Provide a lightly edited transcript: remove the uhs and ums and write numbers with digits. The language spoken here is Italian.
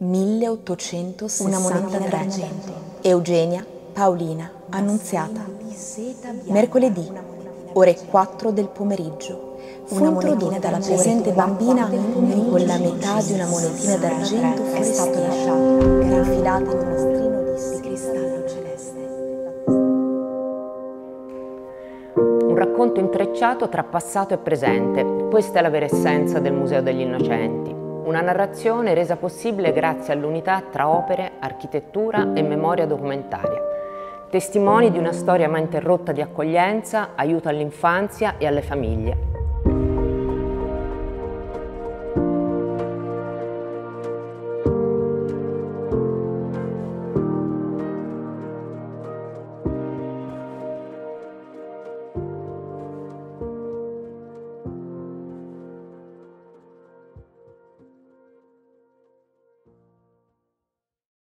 1863. Eugenia Paolina Annunziata. Mercoledì, ore 4 del pomeriggio. Fu introdotta la presente bambina con la metà di una monetina d'argento è stato lasciato infilata in un nastrino di cristallo celeste. Un racconto intrecciato tra passato e presente. Questa è la vera essenza del Museo degli Innocenti. Una narrazione resa possibile grazie all'unità tra opere, architettura e memoria documentaria. Testimoni di una storia mai interrotta di accoglienza, aiuto all'infanzia e alle famiglie.